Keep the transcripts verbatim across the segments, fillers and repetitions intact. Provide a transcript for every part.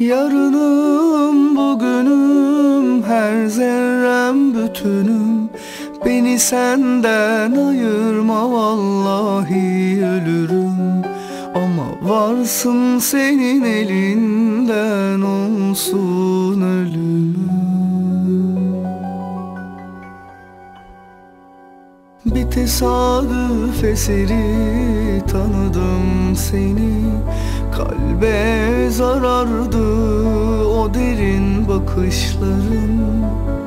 Yarınım bugünüm, her zerrem bütünüm. Beni senden ayırma, vallahi ölürüm. Ama varsın senin elinden olsun ölümüm. Bir tesadüf eseri tanıdım seni. Kalbe zarardı o derin bakışların.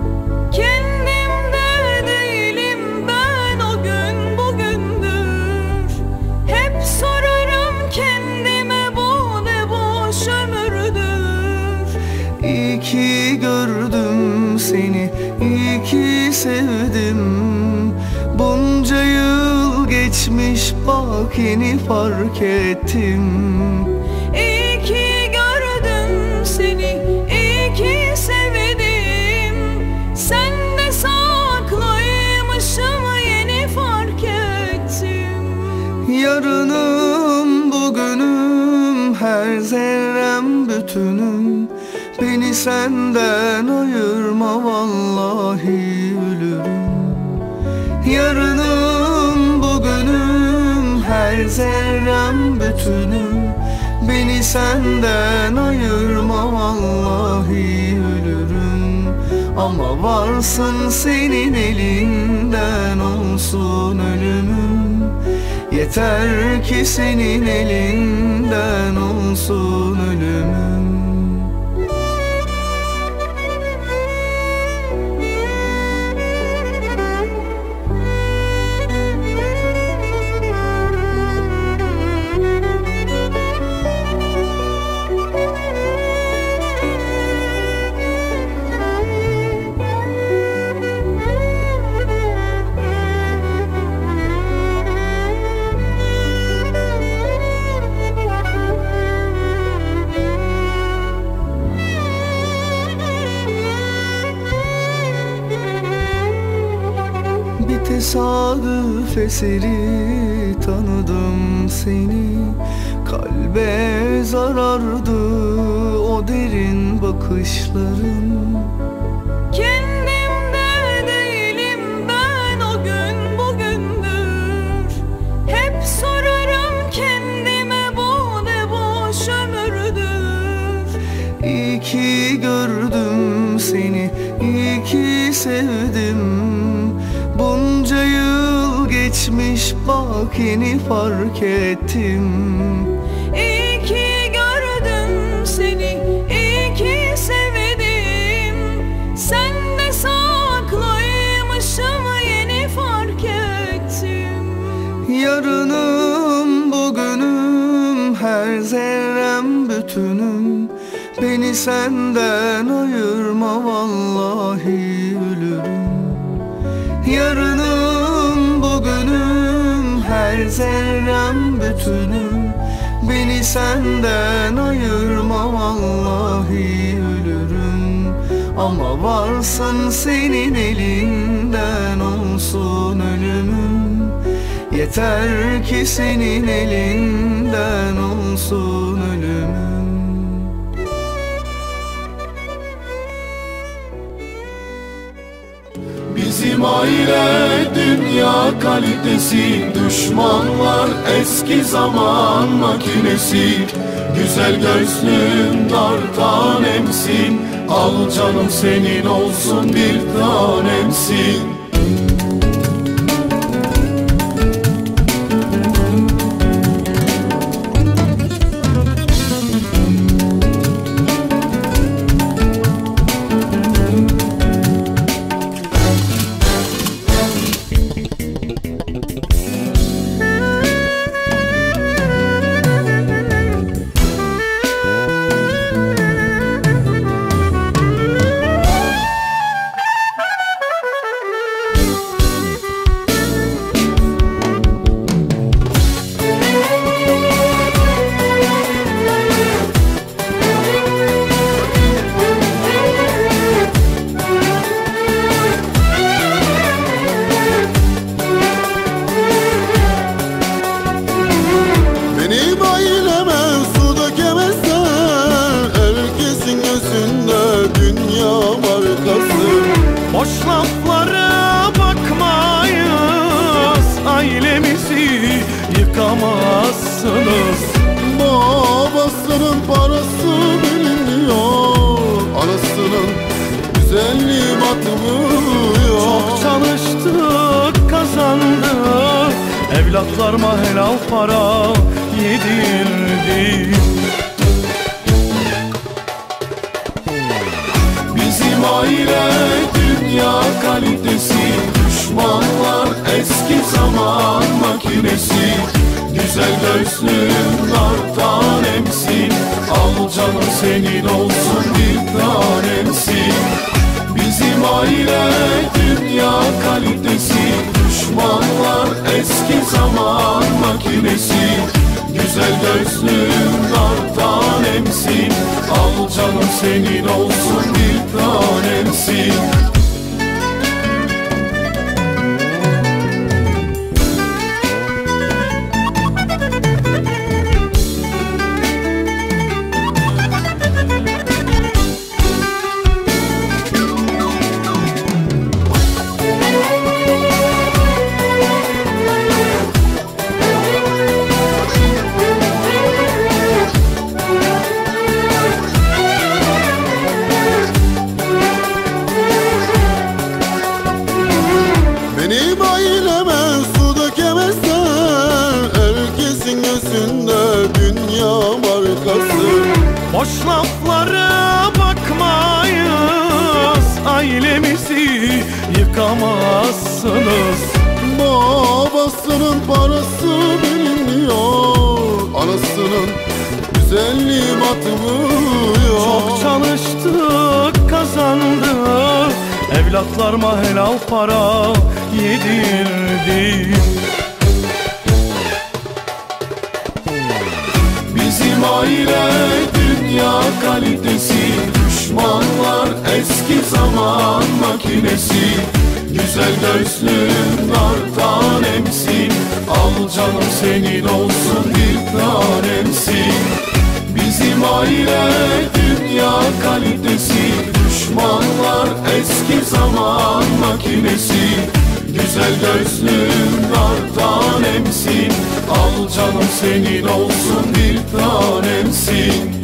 Kendimde değilim ben, o gün bugündür. Hep sorarım kendime, bu ne boş ömürdür. İyi ki gördüm seni, iyi ki sevdim. Bunca yıl geçmiş, bak yeni fark ettim. İyi ki gördüm seni, iyi ki sevdim. Sen de saklıymışım, yeni fark ettim. Yarınım bugünüm, her zerrem bütünüm. Beni senden ayırma, vallahi ölürüm. Yarınım bugünüm, her zerrem bütünüm. Beni senden ayırma, vallahi ölürüm. Ama varsın senin elinden olsun ölümüm. Yeter ki senin elinden olsun ölümüm. Bir tesadüf eseri tanıdım seni. Kalbe zarardı o derin bakışların. Kendimde değilim ben, o gün bugündür. Hep sorarım kendime, bu ne boş ömürdür. İyi ki gördüm seni, iyi ki sevdim. Bunca yıl geçmiş, bak yeni fark ettim. İyi ki gördüm seni, iyi ki sevdim. Sen de saklıymışım, yeni fark ettim. Yarınım bugünüm, her zerrem bütünüm. Beni senden ayırma, vallahi ölürüm. Yarınım bugünüm, her zerrem bütünüm. Beni senden ayırma, vallahi ölürüm. Ama varsın senin elinden olsun ölümüm. Yeter ki senin elinden olsun ölümüm. Bizim aile dünya kalitesi, düşmanlar eski zaman makinesi. Güzel gözlüm dar tanemsin, al canım senin olsun bir tanemsin. Evlatlarıma helal para yedirdim. Bizim aile dünya kalitesi, düşmanlar eski zaman makinesi. Güzel gözlüm nar tanemsin, al canım senin olsun bir tanemsin. Bizim aile dünya kalitesi, düşmanlar eski zaman makinesi. Güzel gözlüm nar tanemsin, al canım senin olsun bir tanemsin. Boş laflara bakmayız, ailemizi yıkamazsınız. Babasının parası bilinmiyor, anasının güzelliği batmıyor. Çok çalıştık, kazandık, evlatlarıma helal para yedirdim. Bizim aile dünya kalitesi, düşmanlar eski zaman makinesi. Güzel gözlüm nar tanemsin, al canım senin olsun bir tanemsin. Bizim aile dünya kalitesi, düşmanlar eski zaman makinesi. Güzel gözlüm nar tanemsin, al canım senin olsun bir tanemsin.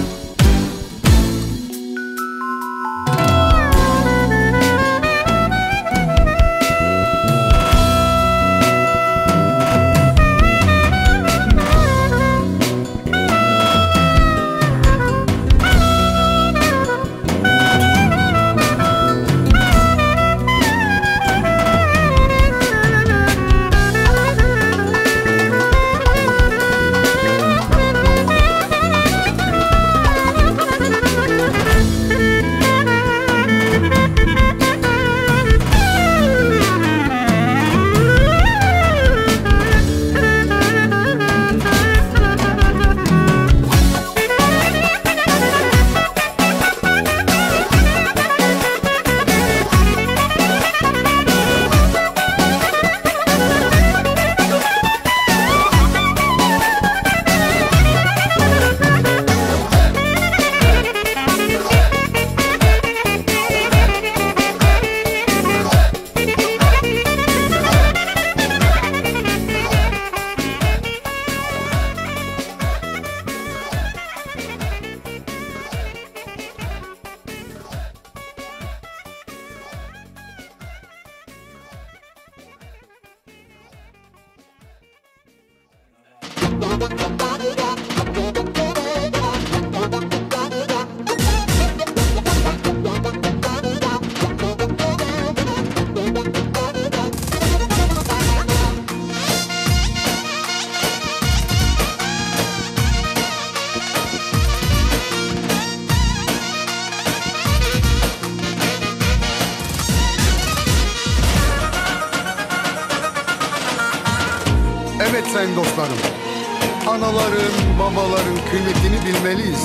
Evet sayın dostlarım, anaların, babaların kıymetini bilmeliyiz.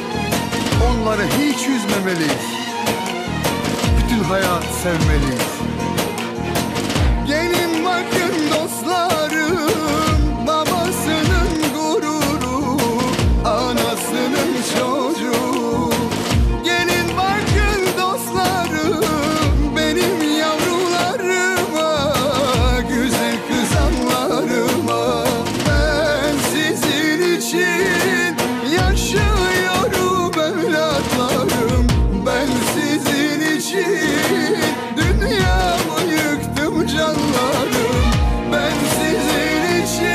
Onları hiç üzmemeliyiz. Bütün hayat sevmeliyiz. Gelin bakın dostlarım, babasının gururu, anasının çocuğu. Gelin bakın dostlarım, benim yavrularıma, güzel kızanlarıma. Ben sizin için yaşıyorum evlatlarım. Ben sizin için dünyamı yıktım canlarım. Ben sizin için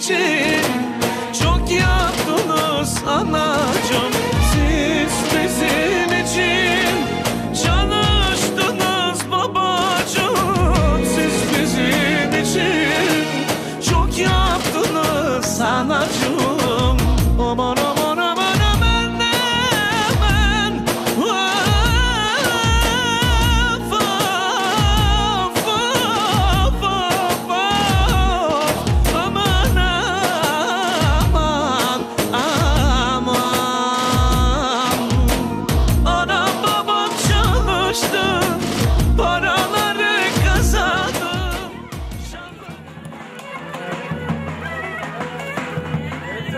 için çok yaptınız anacığım. Siz bizim için çalıştınız babacığım. Siz bizim için çok yaptınız anacığım. Aman aman aman aman aman. Vaf, vaf, vaf, vaf, vaf. Aman aman aman. Anam babam çalıştı, paraları kazandım.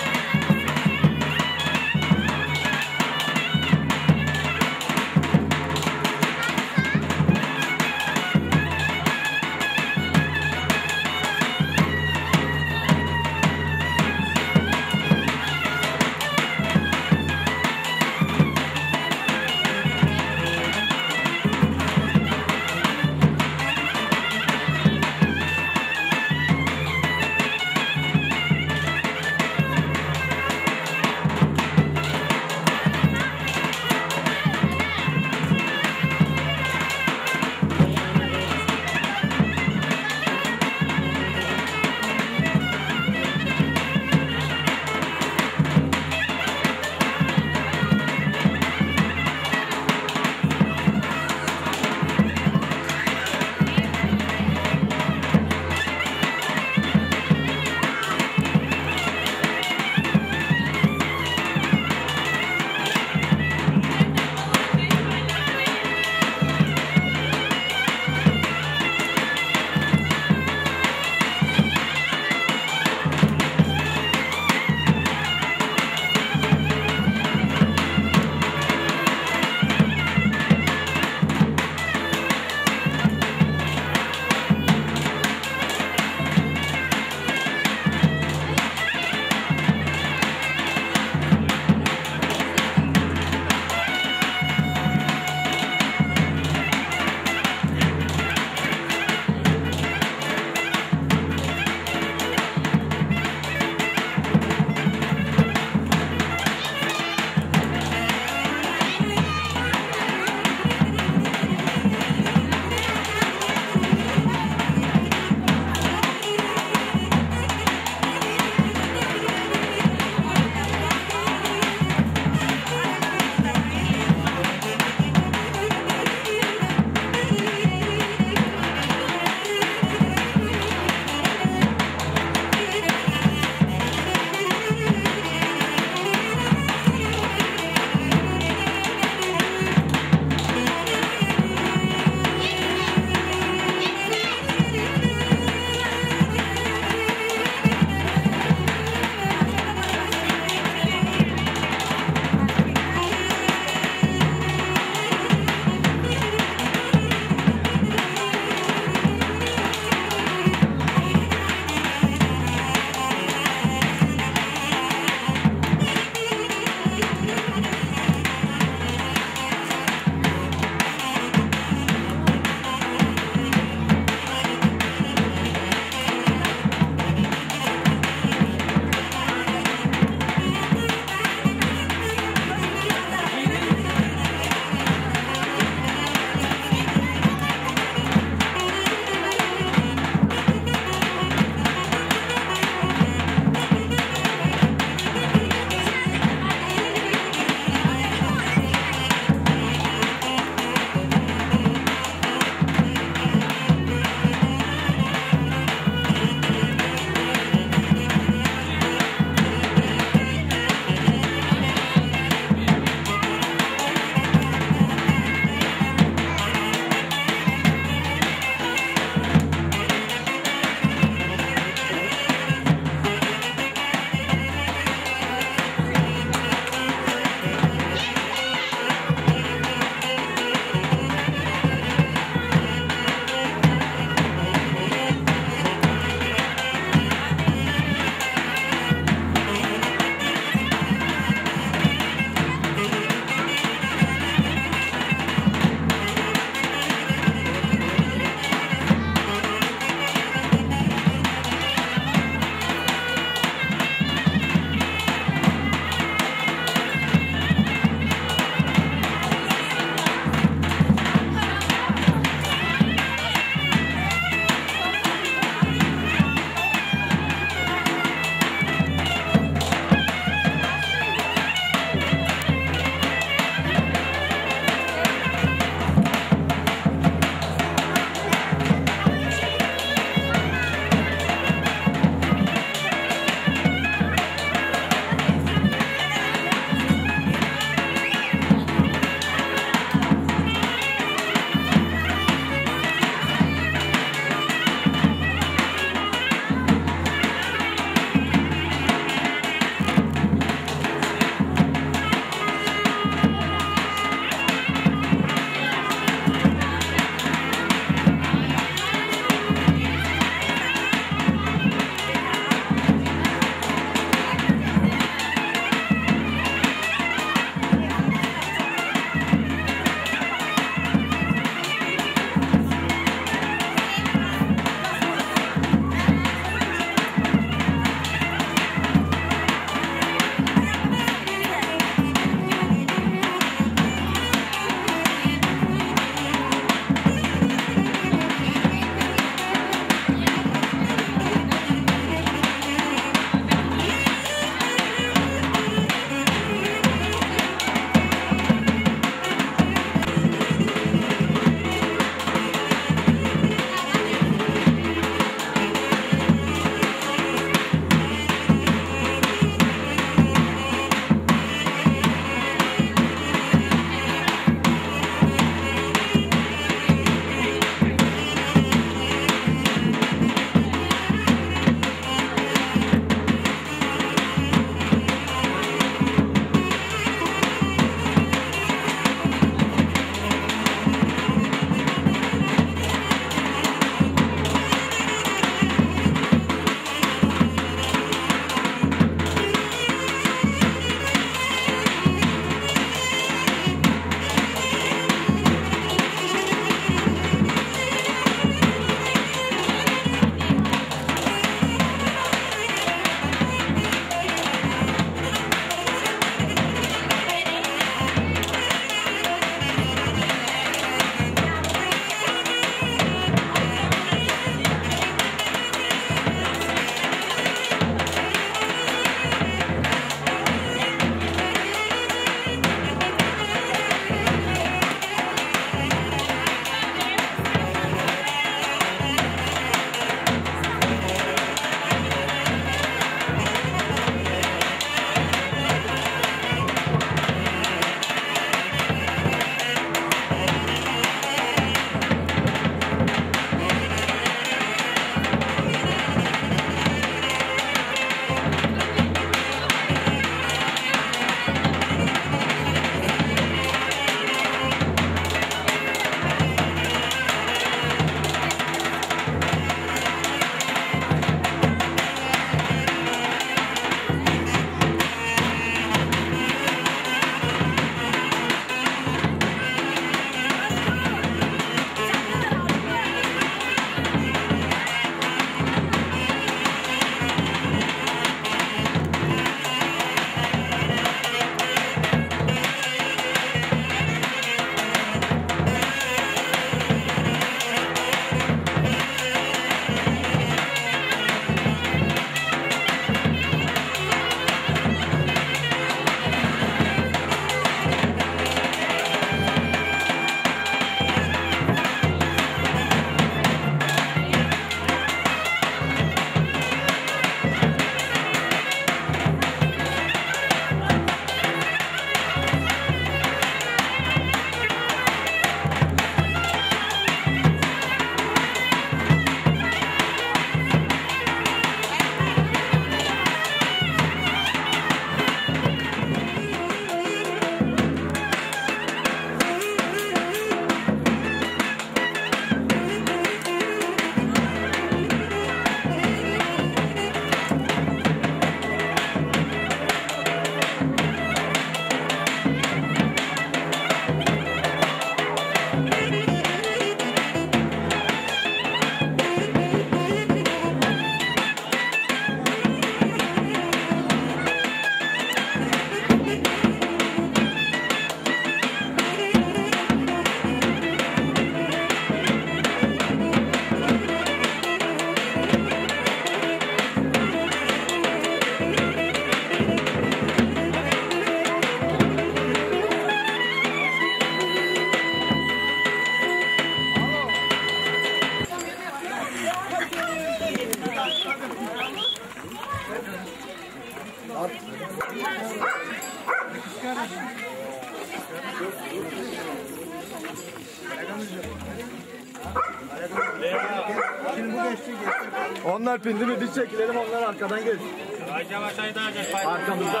Onlar pindi mi biz çekilelim, onlar arkadan geç. Arkamızda.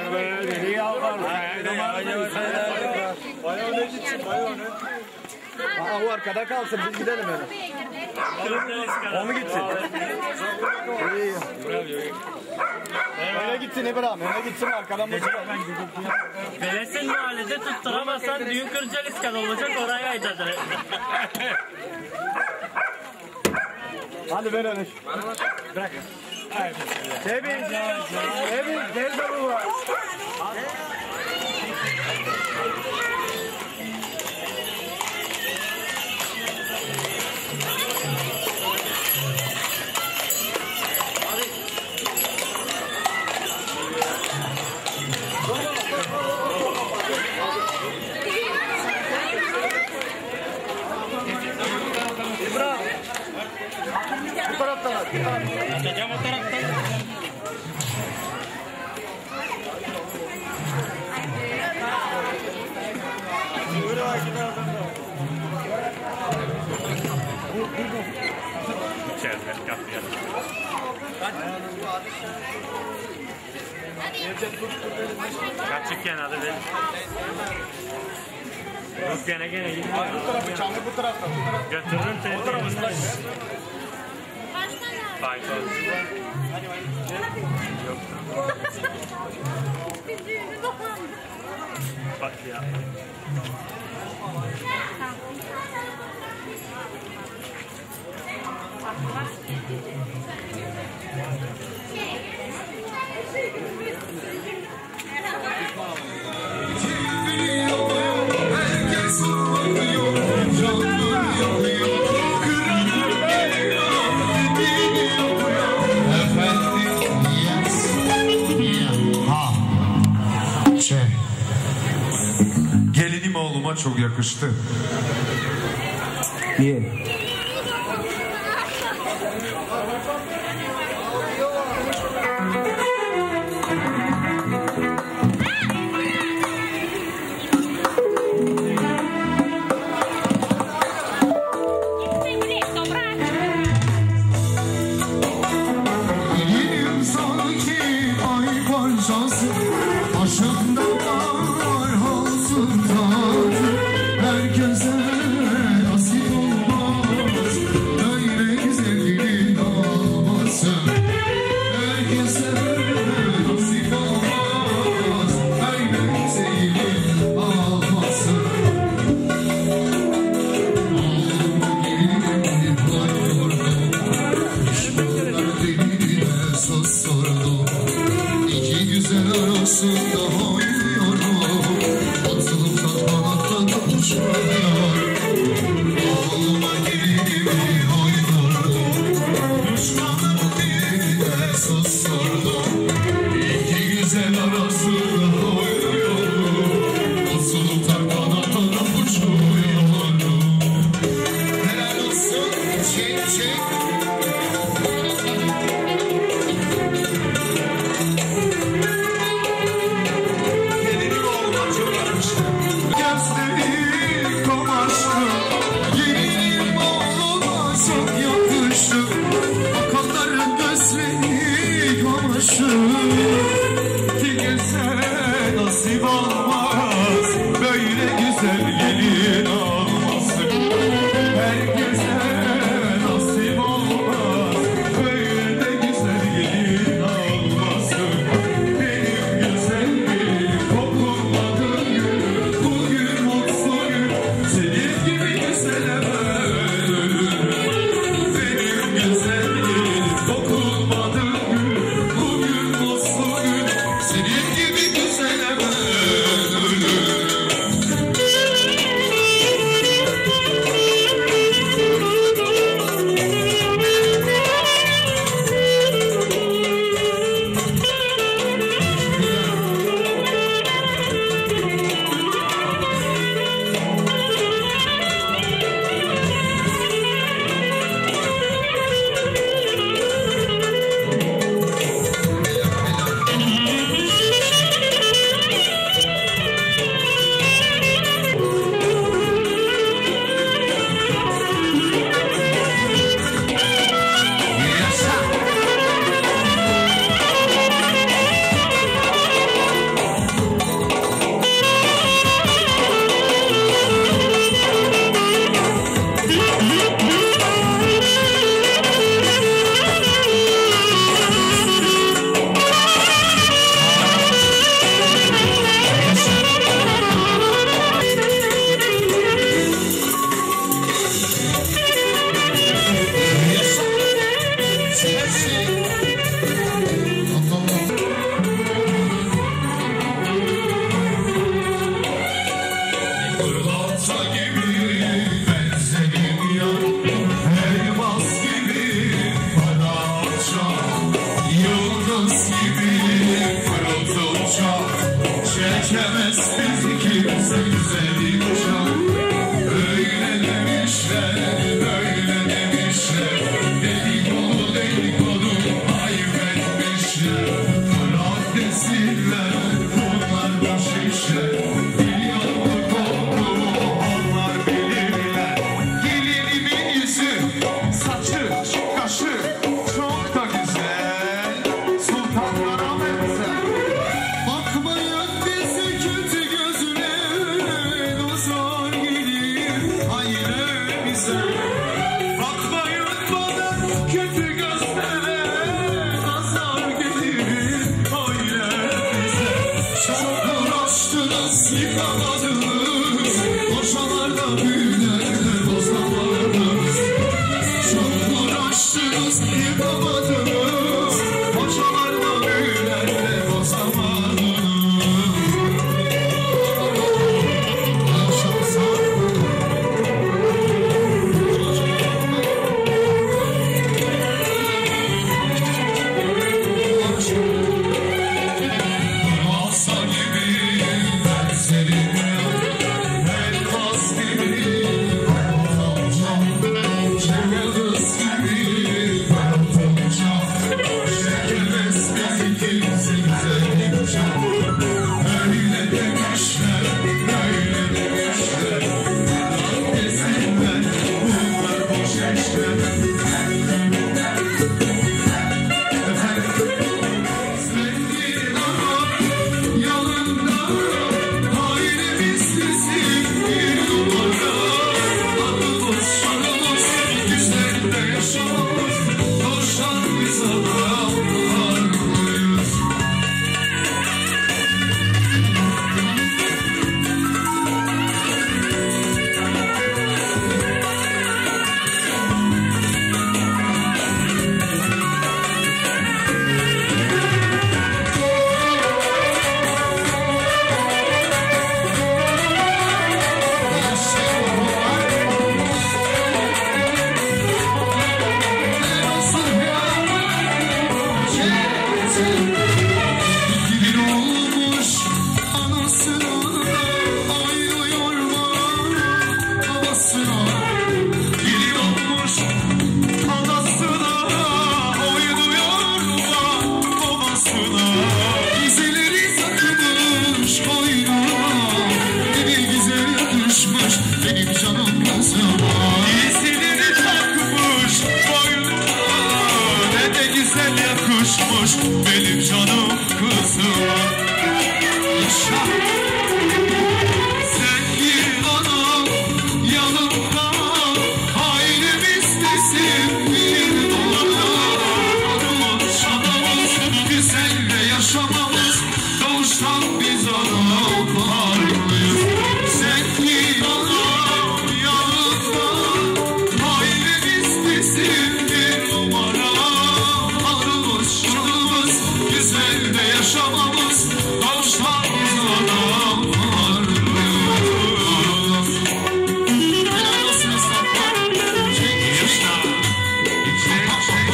Aa, o arkada kalsın, biz gidelim öyle. O mu gitsin? İyi. Öne gitsin İbrahim, öne gitsin arkadan başına. Veresin mahallede tutturamazsan düğün kıracak iskan olacak, oraya aydadır. Hadi ver öne. Bırak. Sebil, Sebil, gel de bu var. Bu taraftan at, bu taraftan. Atacağım o taraftan. İçeride kapıya. Kaçık yana da verin. Yok gene gene gidiyor. Bu tarafı çamur, bu taraftan. Götürürüm seni. Bu taraftan. Fayda olsun. Yok. Bak ya. Gelinim oğluma çok yakıştı. İyi. Gelinim sanki ay parçası, başımda var halsın tacı. Herkese nasip olmaz böyle güzelliğin olması. Herkese nasip olmaz böyle güzelliğin olması. Oğlum gelinim kayboldu, düşmanlar diline söz sordu. İki güzel arasında oynuyorum, atılıp da kanattan uçmuyor. Oğluma gelinimi oynuyorum, düşmanlar diline söz sordu. İki güzel arasında oynuyorum, atılıp da kanattan uçmuyorum. Helal olsun, çek çek. Gelinim oğluma çok yakıştı. Gözleri kamaştı. Gelinim oğluma çok yakıştı. Bakanların gözleri kamaştı. Kimse nasip olmaz böyle güzel gelin olması. Herkese nasip olmaz böyle de güzel gelin olması. Benim güzelliğim dokunmadığın gün, bugün mutlu gün, senin gibi güzele ben ölürüm. Benim güzelliğim dokunmadığın gün, bugün mutlu gün, senin gibi güzele ben ölürüm. çekemez bizi kimse güzellik çok. Öyle demişler, öyle demişler, dedikodu dedikodu ayıp etmişler. Bırak desinler, bunlar boş işler. Milyonluk olduğumu onlar bilirler. Gelinimin yüzü, saçı, kaşı çok da güzel. Sultanlara benzer. Bakmayın bizi kötü gözüne, nazar gelir ailemize. Bakmayın bana kötü gözlere, nazar gelir ailemize. Çok uğraştınız, yıkamadınız, boşalarda büyülerde bozamadınız. Çok uğraştınız, yıkamadınız, boşalarda büyülerde bozamadınız. Masa gibi ben seninle, elmas gibi ben olacağım. Şekeres gibi ben olacağım. Şekeres bizi kimse güzellik çok. Öyle demişler, öyle demişler. Bırak desinler, bunlar boş işler. Sevdiğin adam yanında, ailemiz bizim bir numara. Adımız şanımız, güzelde yaşamamız, koşan biz adamlarlıyız. Gelin olmuş anasına, ayrı yorma babasına. Gelin olmuş anasına, ayrı yorma babasına. Dizeleri takılmış boynuna, ne bir güzel yakışmış benim canım kızıma. Dizeleri takmış boynuna, ne de güzel yakışmış benim canım kızıma. Yaşa. Zengin anam yanımda, ailemiz bizim bir numara. Adımız şanımız, güzelle yaşamamız, doğuştan biz adamlarlıyız. Zengin anam yanımda, ailemiz bizim bir numara. Adımız şanımız, güzelle yaşamamız, doğuştan biz adamlarlıyız. Helal olsun esnaflar. Yaşa. İçine yaşa.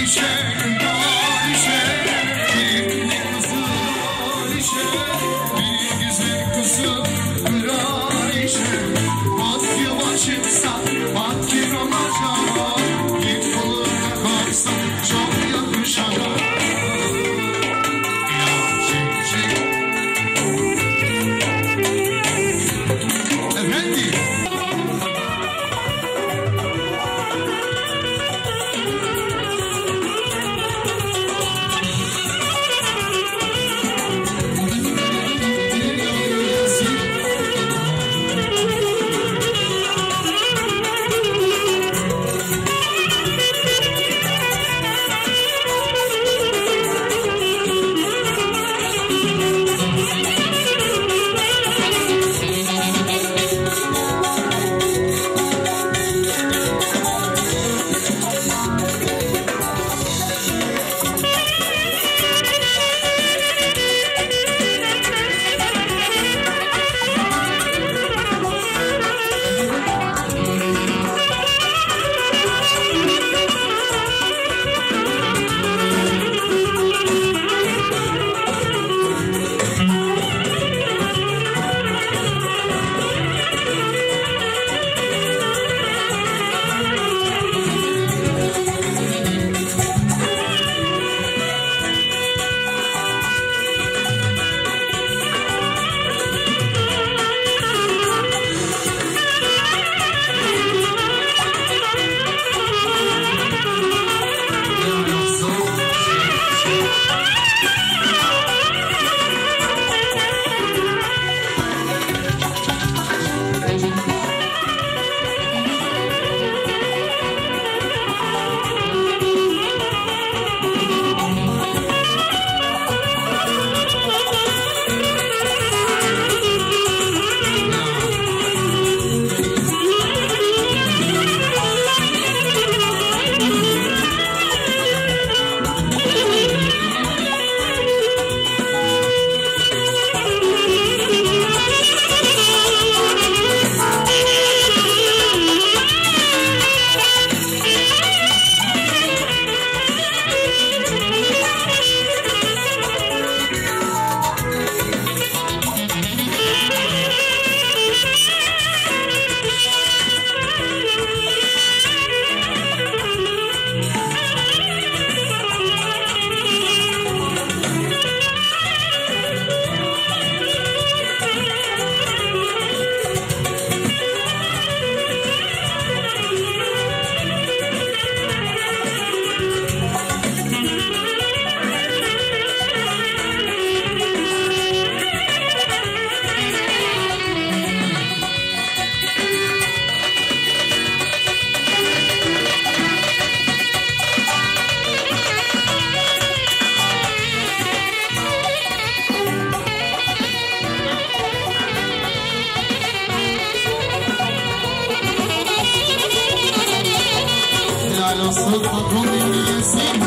Alişe, Alişe, elinde kızı Alişe, bir güzel kızı Alişe. Maddi başımsa, maddi olacak, bir koluna kalsın çok yakışacak. Ya çek çek. Efendim. Nasıl patron dinleyesin?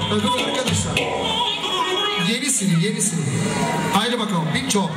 Öbür arkadaşlar. Yenisini, yenisini. Haydi bakalım, Pinço.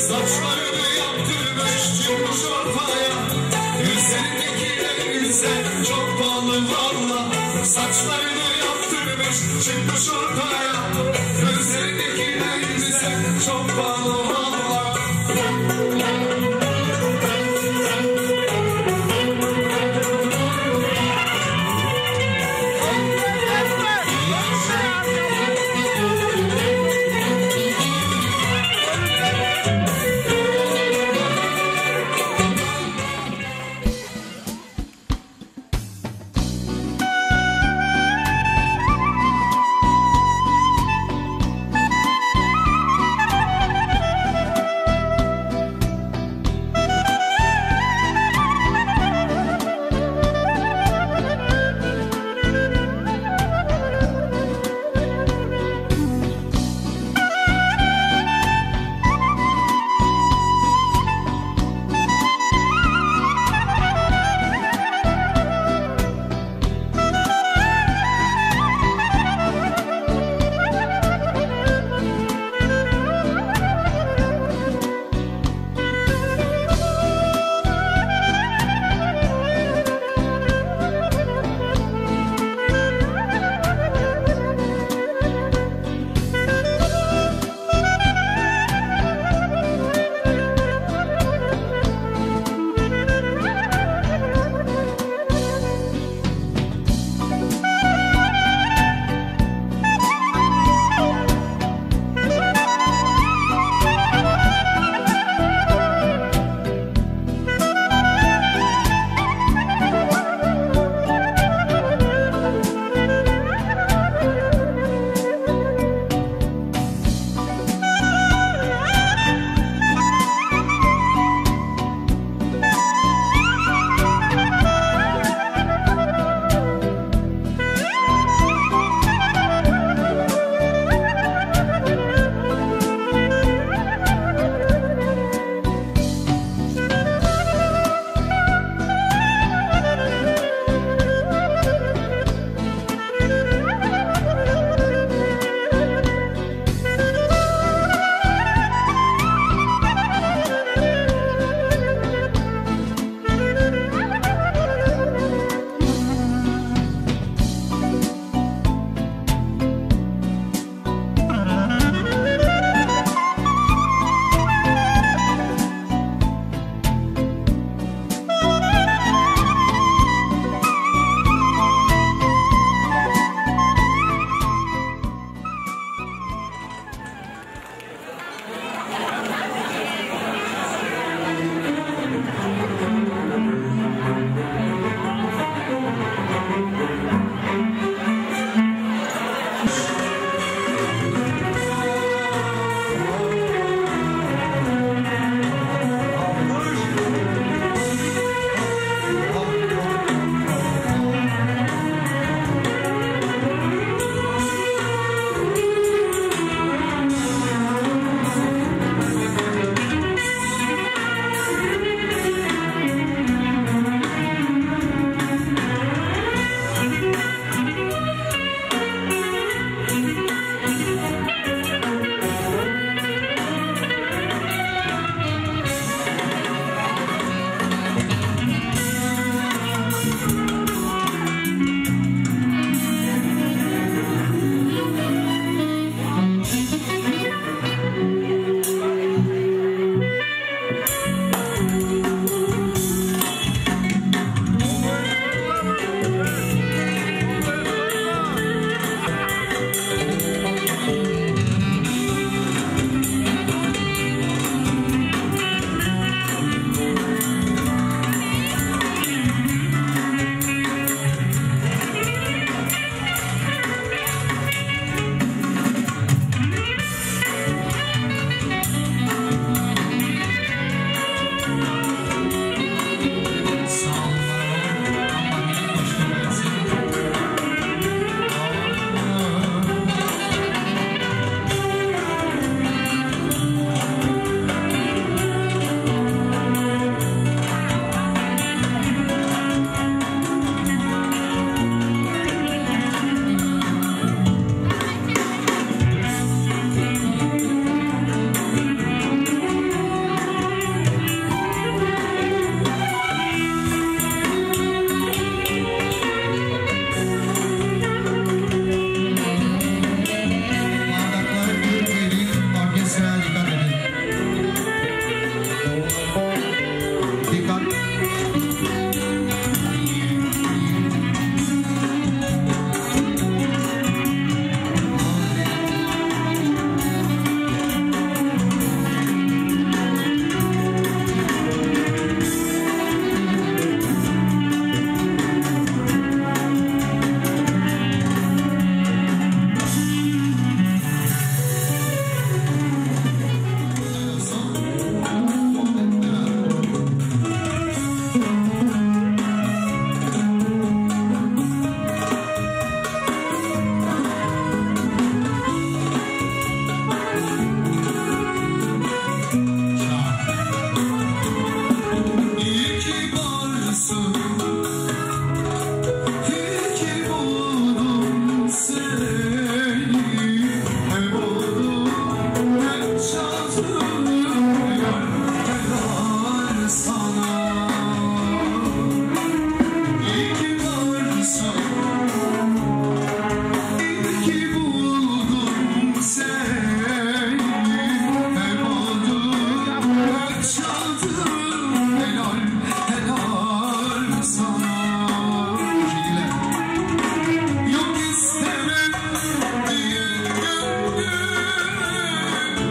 Saçlarını yaptırmış çıkmış ortaya. Üzerindeki elbise çok pahalı valla. Saçlarını yaptırmış çıkmış ortaya. Üzerindeki elbise çok pahalı valla.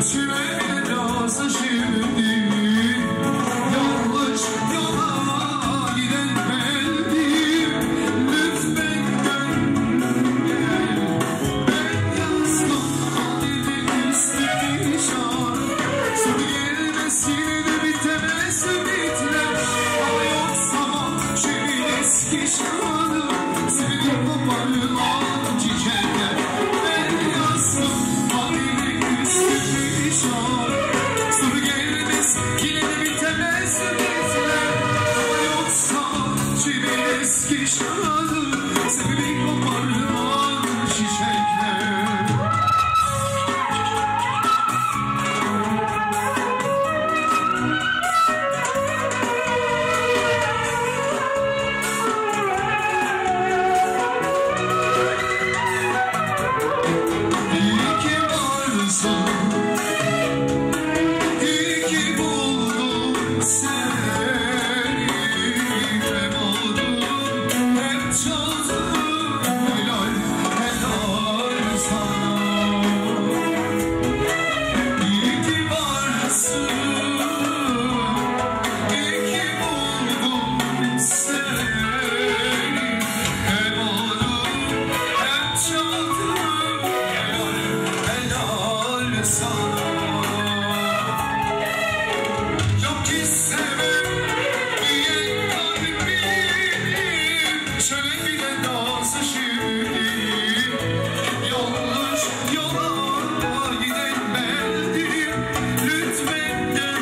içime bile razı şimdi. Yanlış yola giden bendim. Lütfen gel. Ben yazdım kalbimi üstüne işaret. Sonu gelmesin de bitemez bitler. Ama yoksa şeyin eski şanı. Seni koparılan çiçekler. Ben yazdım kalbimi üstüne işaret. Sonu gelmez yine de bitemez bitler. Ama yoksa şeyin eski şanı. Seni koparılan çiçekler. İyi ki varsın, iyi ki buldum seni. Hep oldum, hep çaldım, helal helal sana. İyi ki varsın, iyi ki buldum seni. Hep oldum, hep çaldım, helal helal sana. Yok ki sevmem diye kalbim şöyle giden nasıl şimdi. Yanlış yola giden bendim. Lütfen gel.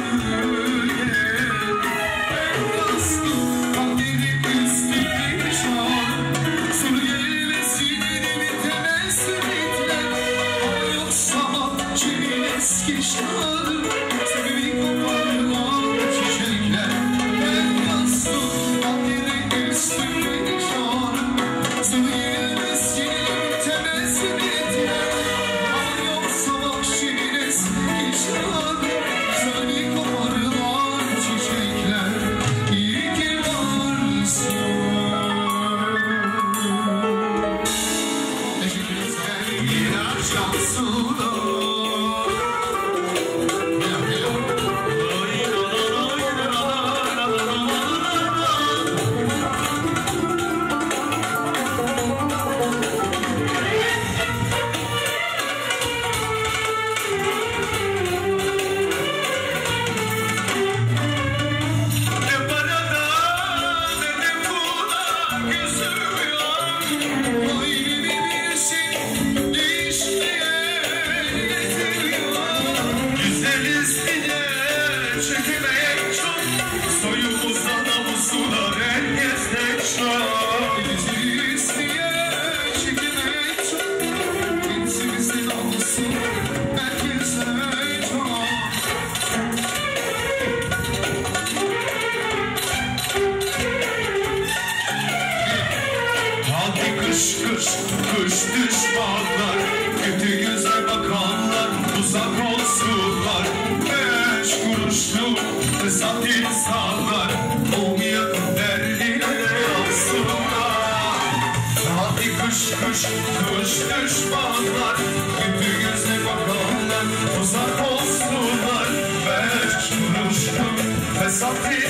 Ben yazdım kalbimi üstüne işaret. Sonu gelmesin de bitemez bitler. Ama yoksa şeyin eski şanı. Sevimi koparılan çiçekler. Ben yazdım kalbimi üstüne işaret. Sonu gelmesin de bitemez bitler. Ama yoksa şeyin eski şanı. Sevimi koparılan çiçekler. İyi ki varsın. Teşekkür ederim. Gider şansına. Ne parada ne de pula gözüm yok. Kalbimi bir şey değişmeye getiriyor. Güzeliz diye çekemek çok. Soyumuzda namusuna herkeste çok. Güzeliz diye çekemek çok. Kimsimizin namusu herkeste çok. Hadi kış kış kış düşmanlar. Kötü göze bakanlar uzak olsunlar. Beş kuruşlu fesat insanlar olmayan derdine yansınlar. Hadi kış kış kış düşmanlar. Kötü göze bakanlar uzak olsunlar. Beş kuruşlu fesat